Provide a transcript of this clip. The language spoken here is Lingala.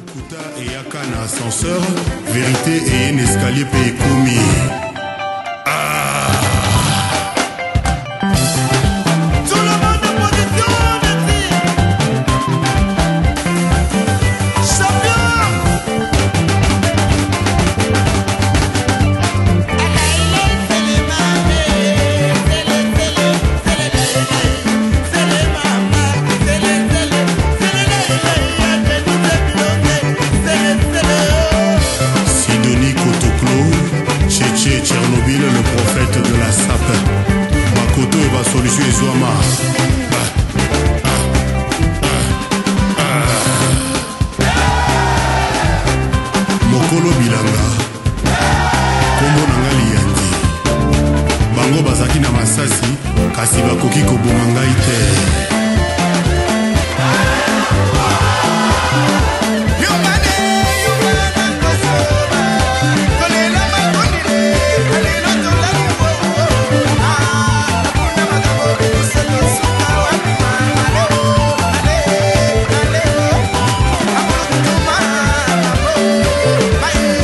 Lokuta et Yaka na ascenseur, vérité et un escalier payé commis. Tchernobyl, le prophète de la SAP. Makoto et va solution et Zouama. Mokolo Bilanga. Kombo Nangali Yandi. Bango bazaki na masasi, kasi bakoki koboma ngai te. Bye.